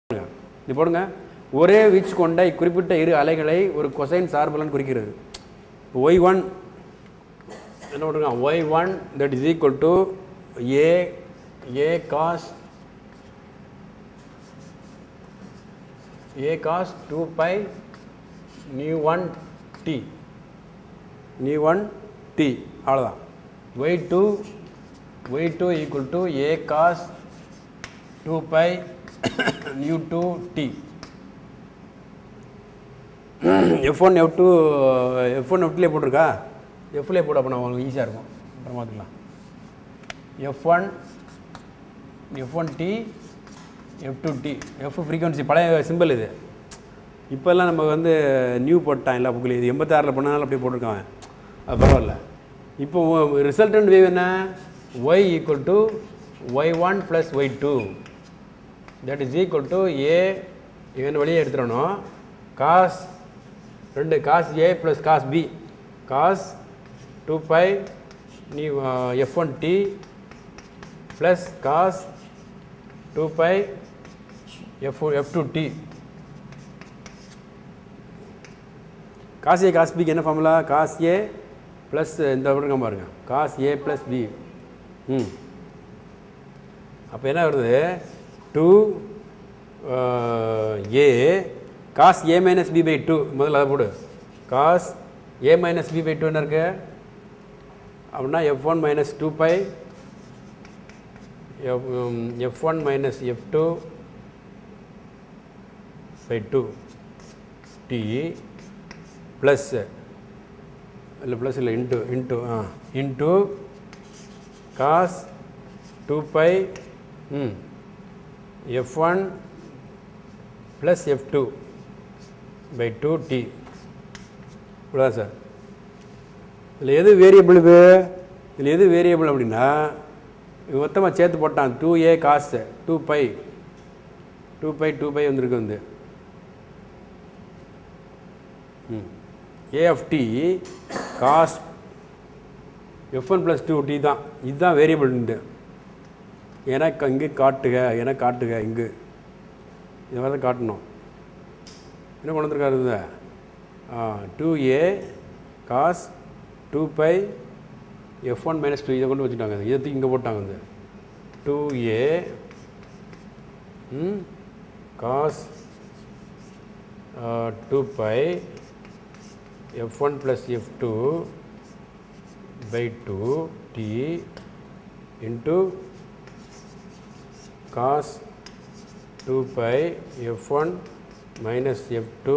இது போடுங்க. ஒரே வீச்சு கொண்ட குறிப்பிட்ட இரு அலைகளை ஒரு கொசைன் சார்புலன் குறிக்கிறது. y1 என்ன போடுங்க, y1 that is equal to a cos 2 pi nu1 t அவ்வளோதான். y2 equal to a cos 2 pi nu2 t. f1 f2லே போட்டிருக்கா, fலே போட அப்போ உங்களுக்கு ஈஸியாக இருக்கும். அப்புறம் பார்த்துக்கலாம். f1t f2t f ஃப்ரீக்வன்சி பழைய சிம்பிள் இது. இப்போல்லாம் நம்ம வந்து நியூ போட்டான் எல்லா புக்கில். இது 86 பண்ணனால அப்படியே போட்டிருக்காங்க, அது பரவாயில்ல. இப்போ ரிசல்டன்ட் வேவ் என்ன, y equal to y1 plus y2 that is equal to a இவன் வெளியே எடுத்துடணும். cos cos a plus cos b cos 2 pi f1t plus cos 2 pi f2t. cos a cos b என்ன ஃபார்முலா, cos a plus இந்த பாருங்க cos a plus b. அப்போ என்ன வருது, 2a cos a minus b by 2. முதல்ல அதை போடு. cos a minus b by 2 என்ன இருக்கு அப்படின்னா f1 minus 2 pi f1 minus f2 by 2 t plus இல்லை ப்ளஸ் இல்லை into cos 2 pi f1 plus f2 by 2t. இவ்வளோதான் சார். இதில் எது வேரியபிள், இதில் எது வேரியபிள் அப்படின்னா மொத்தமாக சேர்த்து போட்டான். 2a cos 2 pi வந்துருக்கு வந்து a of t cos f1 plus 2t தான். இதுதான் வேரியபிள். ஏன்னா இங்கே காட்டுக இங்கு இந்த மாதிரி தான் காட்டணும். என்ன கொண்டு வந்துருக்காரு இது, 2a cos 2 pi f1 minus 2 இதை கொண்டு வச்சுட்டாங்க. இதை இங்கே போட்டாங்க வந்து 2a cos 2 pi f1 plus f2 by 2t into cos 2 pi f1 minus f2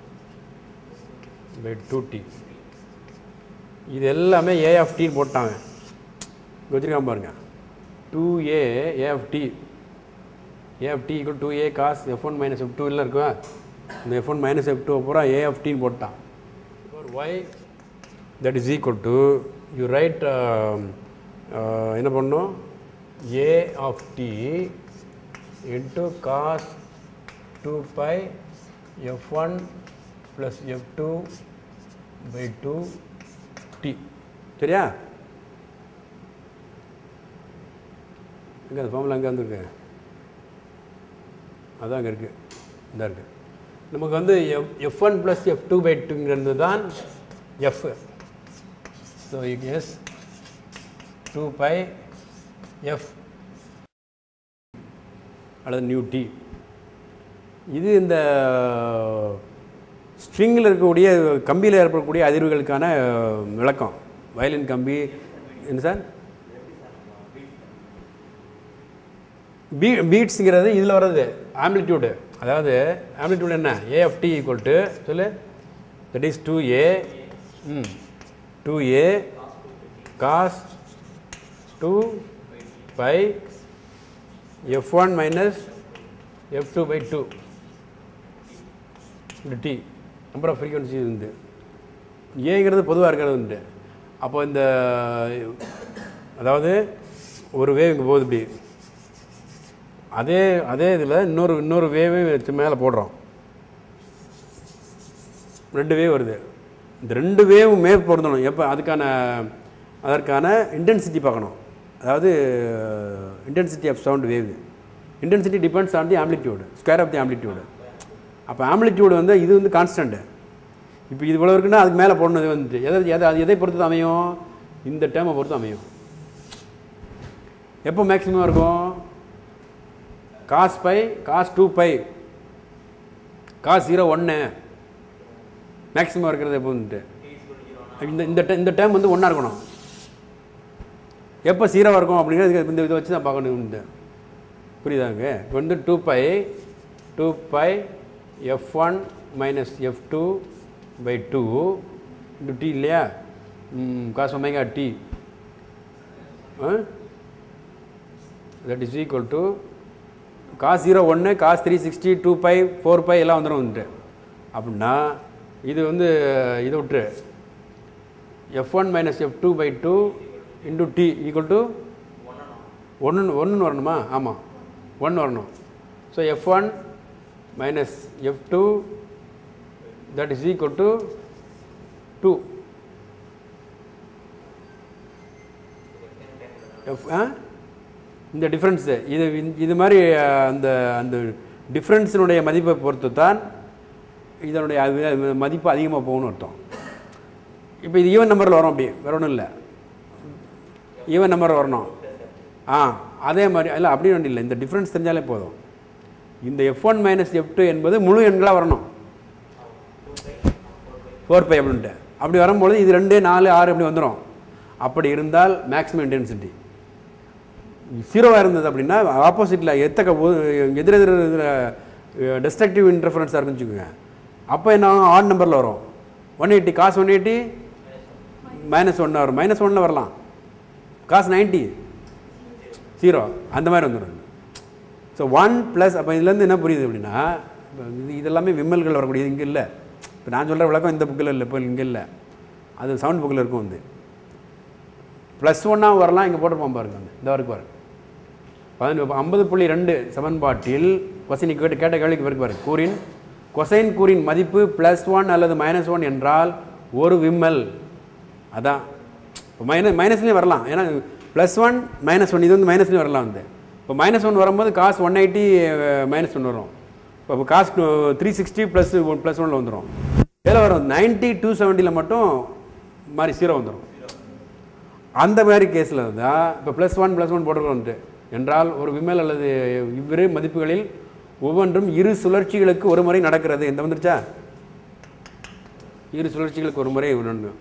by 2t. இது எல்லாமே a of t போட்டாங்க. வச்சுருக்காம பாருங்க. 2a of t equal to 2a cos f1 minus f2 இல்லை இருக்குவா. இந்த f1 minus f2 பூரா a of t போட்டான். y that is equal to you write என்ன பண்ணணும், a of t into cos 2 pi f1 plus f2 by 2t. சரியா? எங்கே அந்த formula அங்கே வந்துருக்கு, அதான் அங்கே இருக்குது, இந்த இருக்குது. நமக்கு வந்து f1 plus f2 by 2ங்கிறது தான் f. So S 2 pi f அல்லது நியூ டி. இது இந்த ஸ்ட்ரிங்கில் இருக்கக்கூடிய கம்பியில் ஏற்படக்கூடிய அதிர்வுகளுக்கான விளக்கம். வயலின் கம்பி என்ன சார், பீட்ஸுங்கிறது இதில் வர்றது ஆம்ப்ளிடியூடு. அதாவது ஆம்ப்ளிடியூட் என்ன, a of t equal to சொல்லு, that is 2a cos 2 pi f1 minus f2 by 2 t. Number of frequency வந்து ஏங்கிறது பொதுவாக இருக்கிறது உண்டு. அப்போ இந்த அதாவது ஒரு வேவ் இங்கே போகுது இப்படி, அதே இதில் இன்னொரு வேவே மேலே போடுறோம். 2 வேவ் வருது. இந்த 2 வேவுமே பொருந்தணும். எப்போ அதற்கான இன்டென்சிட்டி பார்க்கணும். அதாவது intensity of sound wave intensity depends on the amplitude, square of the amplitude. அப்போ ஆம்ப்ளிடியூடு வந்து இது வந்து கான்ஸ்டன்ட்டு. இப்போ இது இவ்வளோ இருக்குன்னா அதுக்கு மேலே போடணும். இது வந்து அது எதை பொறுத்து அமையும்? இந்த டேர்மை பொறுத்து அமையும். எப்போ மேக்ஸிமம் இருக்கும்? Cos pi, cos 2π, cos 0 1 maximum இருக்கிறது எப்போ வந்துட்டு இந்த டேர்ம் வந்து 1 இருக்கணும். எப்போ 0 இருக்கும் அப்படிங்கிறது இந்த இதை வச்சு தான் பார்க்கணும். புரியுதாங்க? இப்போ வந்து 2π f1 minus f2 by 2 into t இல்லையா? cos omega t that is equal to cos 0 1 cos 360 2π 4π எல்லாம் வந்துடும் வந்துட்டு. அப்படின்னா இது வந்து இதை விட்டுரு, f1 minus f2 by 2 into t equal to 1 வரணுமா? ஆமாம், 1 வரணும். So f1 minus f2 that is equal to 2. இந்த டிஃப்ரென்ஸு இது மாதிரி அந்த டிஃப்ரென்ஸினுடைய மதிப்பை பொறுத்து தான் இதனுடைய மதிப்பு அதிகமாக போகணும்னு அர்த்தம். இப்போ இது ஈவன் நம்பரில் வரும், அப்படி வேற ஒன்றும் இல்லை, ஈவன் நம்பர் வரணும். அதே மாதிரி இல்லை, அப்படி ஒன்றும் இல்லை, இந்த டிஃப்ரென்ஸ் தெரிஞ்சாலே போதும். இந்த f1 மைனஸ் f2 என்பது முழு எண்களாக வரணும், 4π அப்படின்ட்டு. அப்படி வரும்பொழுது இது 2 4 6 அப்படி வந்துடும். அப்படி இருந்தால் மேக்ஸிமம் இன்டென்சிட்டி 0வாக இருந்தது அப்படின்னா ஆப்போசிட்டில் எதிரெதிர டெஸ்ட்ரக்டிவ் இன்டர்ஃபரன்ஸாக இருக்குன்னு வச்சுக்கோங்க. அப்போ என்ன ஆகும்? ஆட் நம்பரில் வரும். 180 காஸ் 180 மைனஸ் 1 வரும், மைனஸ் 1 வரலாம். காஸ் 90 0 அந்த மாதிரி வந்துடும். So 1 plus. அப்போ இதுலேருந்து என்ன புரியுது அப்படின்னா, இதெல்லாமே விம்மல்கள் வரக்கூடியது இங்கே இல்லை. இப்போ நான் சொல்கிற விளக்கம் இந்த புக்கில் இல்லை, இப்போ இங்கே இல்லை, அது சவுண்ட் புக்கில் இருக்கும். வந்து +1 வரலாம், இங்கே போட்டிருப்போம் பாருங்க, இந்த வரைக்கும் பாருங்க. 50.2 சமன்பாட்டில் கொசைன் கேட்ட கேள்விக்கு பிறகு பாருங்க, கூறின் கொசைன் கூறின் மதிப்பு +1 அல்லது -1 என்றால் ஒரு விம்மல். அதான் இப்போ மைனஸ்லேயும் வரலாம், ஏன்னா +1 -1 இது வந்து மைனஸ்லேயும் வரலாம். வந்து இப்போ -1 வரும்போது காஸ் 180 -1 வரும். இப்போ காஸ் 360 +1 வந்துடும். இதில் வரும் 90 270 மட்டும் மாதிரி 0 வந்துடும். அந்த மாதிரி கேஸில் தான் இப்போ +1 போட்டிருக்கோம் என்றால் ஒரு விம்மல் அல்லது இவ்விரு மதிப்புகளில் ஒவ்வொன்றும் இரு சுழற்சிகளுக்கு ஒரு முறை நடக்கிறது. இந்த வந்துருச்சா? இரு சுழற்சிகளுக்கு ஒரு முறை ஒன்று.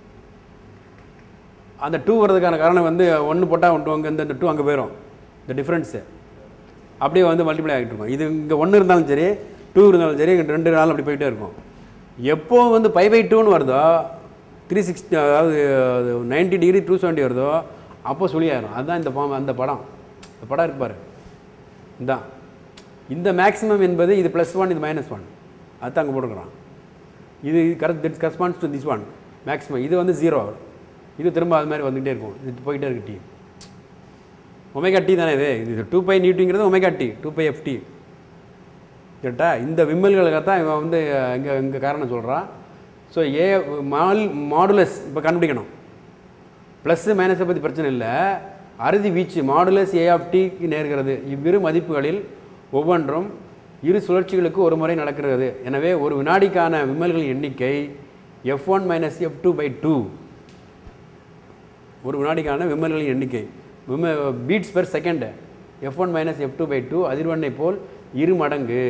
அந்த 2 வர்றதுக்கான காரணம் வந்து 1 போட்டால் 1 அங்கே இந்த 2 அங்கே போயிடும். இந்த டிஃப்ரென்ஸு அப்படியே வந்து மல்டிப்ளை ஆகிட்டு இருக்கும். இது இங்கே 1 இருந்தாலும் சரி 2 இருந்தாலும் சரி, இங்கே 2 நாள் அப்படி போயிட்டே இருக்கும். எப்போ வந்து π/2ன்னு வருதோ, 360 அதாவது 90 டிகிரி 270 வருதோ, அப்போ சுழியாயிரும். அதுதான் இந்த அந்த படம் இருப்பார். இதுதான் இந்த மேக்ஸிமம் என்பது இது +1 இது -1, அதுதான் அங்கே போட்டுக்கிறான். இது correct corresponds to this one maximum. இது வந்து 0 வரும், இது திரும்ப அது மாதிரி வந்துகிட்டே இருக்கும், இது போயிட்டே இருக்கு. டி ஒமேகா டி தானே இது 2π நியூட்டிங்கிறது ஒமேகா டி 2π/ft கேட்டா. இந்த விம்மல்களுக்காக தான் இவன் வந்து இங்கே காரணம் சொல்கிறான். ஸோ மாடுலஸ் இப்போ கண்டுபிடிக்கணும். ப்ளஸ்ஸு மைனஸை பற்றி பிரச்சனை இல்லை, அறுதி வீச்சு மாடுலஸ் A/Tக்கு நேர்கிறது. இவ்விரு மதிப்புகளில் ஒவ்வொன்றும் இரு சுழற்சிகளுக்கு ஒரு முறை நடக்கிறது. எனவே ஒரு வினாடிக்கான விம்மல்களின் எண்ணிக்கை f1 மைனஸ் f2/2. ஒரு வினாடிக்கான விம்மல்களின் எண்ணிக்கை beads per second f1 minus f2/2 அதிர்வெண்ணை போல் 2 மடங்கு.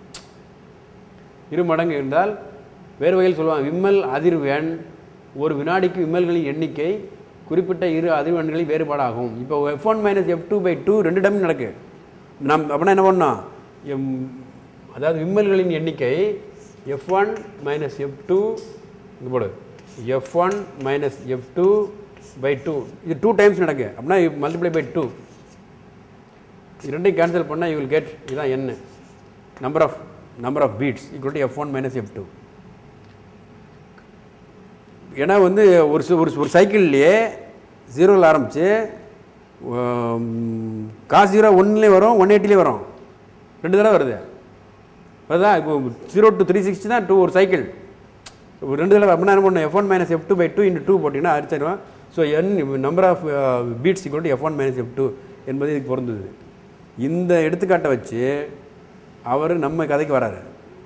2 மடங்கு இருந்தால் வேறு வகையில் சொல்லுவாங்க, விம்மல் அதிர்வெண் ஒரு வினாடிக்கு விம்மல்களின் எண்ணிக்கை குறிப்பிட்ட இரு அதிர்வெண்களில் வேறுபாடாகும். இப்போ f1 மைனஸ் f2/2 2 டைம் நடக்கு. அப்படின்னா என்ன பண்ணோம்? அதாவது விம்மல்களின் எண்ணிக்கை f1 மைனஸ் f2 இங்கே போடு, f1 மைனஸ் f2/2 இது 2 டைம்ஸ் நடக்கு. அப்படின்னா மல்டிப்ளை பை 2, ரெண்டையும் கேன்சல் பண்ணால் யூ வில் கெட் இதுதான் என்ன number of beats equal to f1 minus f2. ஏன்னா வந்து ஒரு சைக்கிள்லேயே 0ல் ஆரம்பித்து காஸ் 0 1லேயே வரும், 180லேயே வரும், 2 தடவை வருது. அதுதான் இப்போ 0 to 360 தான் 2 ஒரு சைக்கிள், 2 தடவை. அப்படின்னா என்ன பண்ணணும்? f1 மைனஸ் f2/2 × 2 போட்டிங்கன்னா அடிச்சிடுவோம். So number of beats equal to f1 minus f2 என்பது இதுக்கு பொருந்தது. இந்த எடுத்துக்காட்டை வச்சு அவர் நம்ம கதைக்கு வராரு.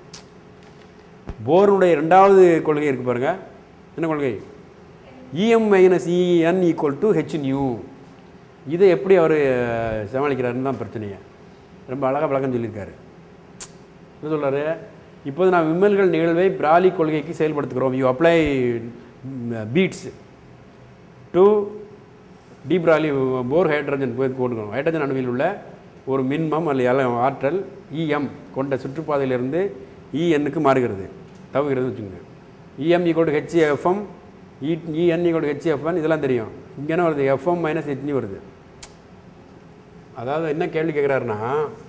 போருடைய ரெண்டாவது கொள்கை இருக்குது பாருங்கள். என்ன கொள்கை? EM minus EN equal to H nu. இதை எப்படி அவர் சமாளிக்கிறாருன்னு தான் பிரச்சனையை. ரொம்ப அழகாக விளக்கம் சொல்லியிருக்காரு. என்ன சொல்கிறாரு? இப்போது நான் விம்மல்கள் நிகழ்வை பிராலி கொள்கைக்கு செயல்படுத்துகிறோம். You apply beats to de Broglie Bohr hydrogen போட்டுக்கணும். ஹைட்ரஜன் அணுவில் உள்ள ஒரு மின்மம் அல்ல ஆற்றல் EM கொண்ட சுற்றுப்பாதையிலிருந்து ENக்கு மாறுகிறது, தவுகிறதுன்னு வச்சுக்கோங்க. EM equal to HFM, EN equal to HFN, இதெல்லாம் தெரியும். இங்கே வருது FM மைனஸ் HN வருது. அதாவது என்ன கேள்வி கேட்குறாருன்னா,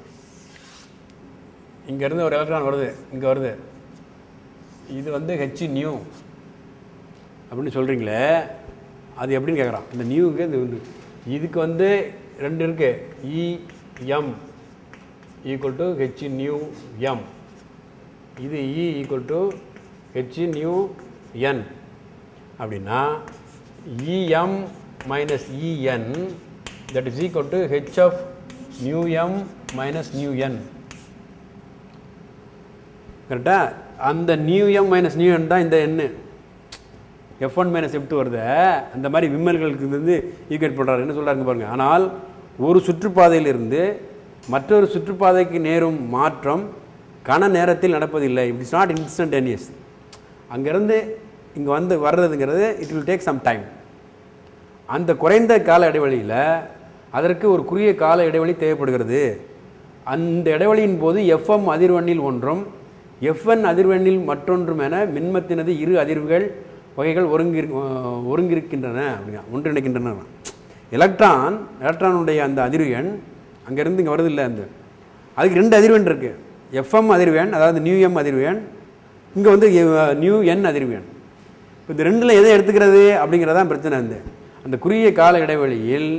இங்கேருந்து ஒரு எலக்ட்ரான் வருது, இங்கே வருது, இது வந்து H நியூ அப்படின்னு சொல்கிறீங்களே, அது எப்படின்னு கேட்குறான். இந்த நியூவுக்கு இதுக்கு வந்து ரெண்டு இருக்குது. EM equal to H nu M, இது E equal to H nu N. அப்படின்னா EM minus EN that is equal to HF nu M minus nu N. கரெக்டா? அந்த nu M minus nu N தான் இந்த எண்ணு F1 மைனஸ் F2 வருது. அந்த மாதிரி விம்மல்களுக்கு வந்து ஈக்குவேட் பண்ணுறாரு. என்ன சொல்கிறாருங்க பாருங்கள். ஆனால் ஒரு சுற்றுப்பாதையிலிருந்து மற்றொரு சுற்றுப்பாதைக்கு நேரும் மாற்றம் கன நேரத்தில் நடப்பதில்லை. It's not instantaneous. அங்கேருந்து இங்கே வந்து வர்றதுங்கிறது it will take some time. அந்த குறைந்த கால இடைவெளியில் அதற்கு ஒரு குறுகிய கால இடைவெளி தேவைப்படுகிறது. அந்த இடைவெளியின் போது FM அதிர்வெண்ணில் ஒன்றும் FN அதிர்வெண்ணில் மற்றொன்றும் என மின்மத்தினது இரு அதிர்வுகள் வகைகள் ஒருங்கிருக்கின்றன, அப்படிங்க ஒன்றிணைக்கின்றன. எலக்ட்ரானுடைய அந்த அதிர்வெண் அங்கேருந்து இங்கே வருது இல்லை, அந்த அதுக்கு ரெண்டு அதிர்வெண் இருக்குது. FM அதிர்வெண், அதாவது நியூ M அதிர்வெண், இங்கே வந்து நியூ N அதிர்வெண். இப்போ இந்த ரெண்டில் எதை எடுத்துக்கிறது அப்படிங்கிறதான் பிரச்சனை. அந்த குறுகிய கால இடைவெளியில்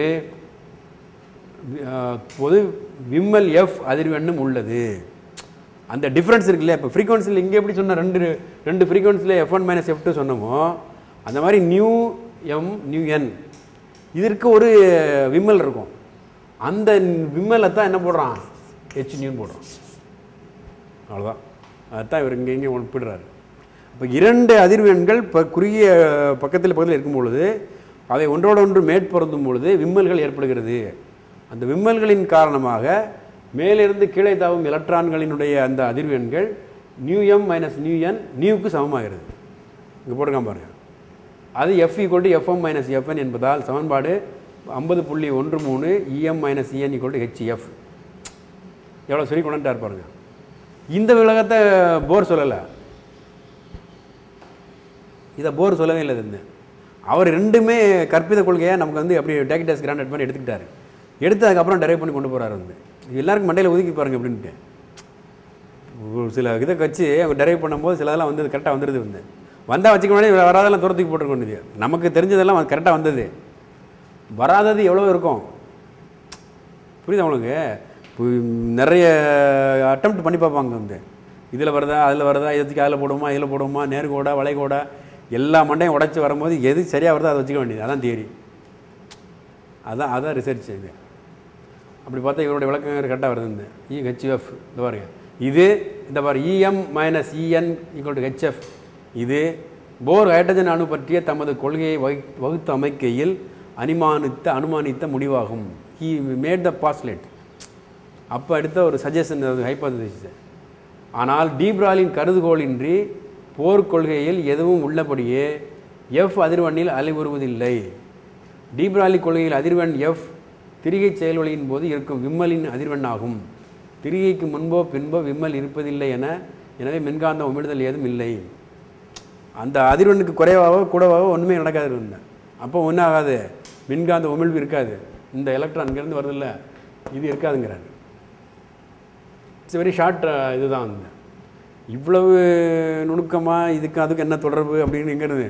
போது விம்மல் F அதிர்வெண்ணும் உள்ளது. அந்த டிஃப்ரென்ஸ் இருக்குல்ல. இப்போ ஃப்ரீக்வன்சியில் இங்கே எப்படி சொன்ன ரெண்டு ஃப்ரீக்வன்சியில் F1 மைனஸ் F2 சொன்னமோ அந்த மாதிரி நியூ M நியூ N இதற்கு ஒரு விம்மல் இருக்கும். அந்த விம்மலை தான் என்ன போடுறான்? H நியூன்னு போடுறான். அவ்வளோதான். அதுதான் இவர் இங்கே ஒப்பிடுறாரு. இப்போ இரண்டு அதிர்வெண்கள் இப்போ குறுகிய பக்கத்தில் இருக்கும் பொழுது அதை ஒன்றோடு ஒன்று மேற்பொருந்தும் பொழுது விம்மல்கள் ஏற்படுகிறது. அந்த விம்மல்களின் காரணமாக மேலிருந்து கீழே தாவும் எலக்ட்ரான்களினுடைய அந்த அதிர்வெண்கள் nu M minus nu N நியூக்கு சமமாகிறது. இங்கே போட்டிருக்கான் பாருங்கள். அது F equal to FM minus FN என்பதால் சமன்பாடு 50.13 EM minus EN equal to HF. எவ்வளோ சரி கொண்டாட்டார் பாருங்க. இந்த விளக்கத்தை போர் சொல்லலை, இதை போர் சொல்லவே இல்லை. இது அவர் ரெண்டுமே கற்பித கொள்கையை நமக்கு வந்து அப்படி டேக்கிட்டாஸ் கிராண்டட் மாதிரி எடுத்துக்கிட்டாரு. எடுத்ததுக்கப்புறம் டெரைவ் பண்ணி கொண்டு போகிறாரு. எல்லாருக்கும் மண்டையில் ஒதுக்கி பாருங்க அப்படின்ட்டு ஒரு சில இதை வச்சு அவங்க டெரைவ் பண்ணும்போது சிலதெல்லாம் வந்து கரெக்டாக வந்துடுது. வந்தால் வச்சுக்க வேண்டிய வராதெல்லாம் துரத்துக்கு போட்டுருக்கொண்டது. நமக்கு தெரிஞ்சதெல்லாம் கரெக்டாக வந்தது, வராதது எவ்வளோ இருக்கும் புரியுது அவங்களுக்கு. நிறைய அட்டெம்ப்ட் பண்ணி பார்ப்பாங்க. இதில் வருதா அதில் வருதா, எதுக்கு அதில் போடுவோமா இதில் போடுவோமா, நேர்கோடா வளைகோடா எல்லா மண்டையும் உடச்சி வரும்போது எது சரியாக வருதோ அதை வச்சுக்க வேண்டியது. அதான் தியரி, அதான் ரிசர்ச். இது அப்படி பார்த்தா இவருடைய விளக்கங்கள் கரெக்டாக வருது. HF இந்த பாருங்க, இது இந்த பாரு EM minus EN equal to HF. இது போர் ஹைட்ரஜன் அணு பற்றிய தமது கொள்கையை வகுத்து அமைக்கையில் அனுமானித்த முடிவாகும். He made the postulate. அப்போ எடுத்த ஒரு சஜஷன், ஹைப்போதசிஸ். ஆனால் டி பிராலின் கருதுகோளின்றி போர் கொள்கையில் எதுவும் உள்ளபடியே F அதிர்வெண்ணில் அலைவுறுவதில்லை. டி பிராலி கொள்கையில் அதிர்வெண் F திரிகை செயல்வழியின் போது இருக்கும் விம்மலின் அதிர்வெண் ஆகும். திரிகைக்கு முன்போ பின்போ விம்மல் இருப்பதில்லை எனவே மின்காந்த உமிழ்தல் ஏதும் இல்லை. அந்த அதிர்வெண்ணுக்கு குறைவாகவோ கூடவாகவோ ஒன்றுமே நடக்காது இருந்தேன். அப்போ ஒன்றும் ஆகாது, மின்காந்த உமிழ்வு இருக்காது. இந்த எலக்ட்ரான் இங்கேருந்து வருதில்ல, இது இருக்காதுங்கிறார். It's very short. இதுதான் இவ்வளவு நுணுக்கமாக இதுக்கு அதுக்கு என்ன தொடர்பு அப்படின்னு எங்கிறது